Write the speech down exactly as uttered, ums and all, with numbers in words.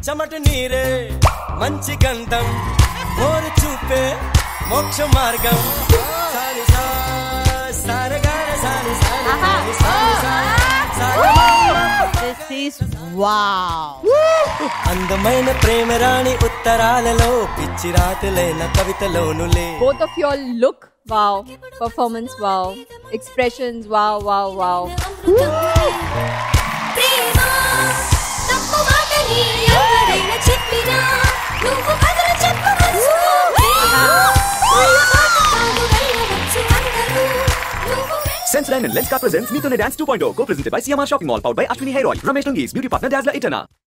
చెమట నీరే మంచి గంధం మోరు చూపే మోక్ష మార్గం సాని సా సారగార సాని సాని సాని సారగార. This is wow. అందమైన ప్రేమ రాణి ఉత్తరాలలో పిచ్చి రాతలైన కవితలోనులే. Both of y'all look wow, performance wow, expressions wow, wow, wow. Sensodyne and Lenskart presents Neethone Dance two point oh, co-presented by C M R Shopping Mall, powered by Ashwini Hair Oil, Ramesh Tungi's beauty partner Dazzled.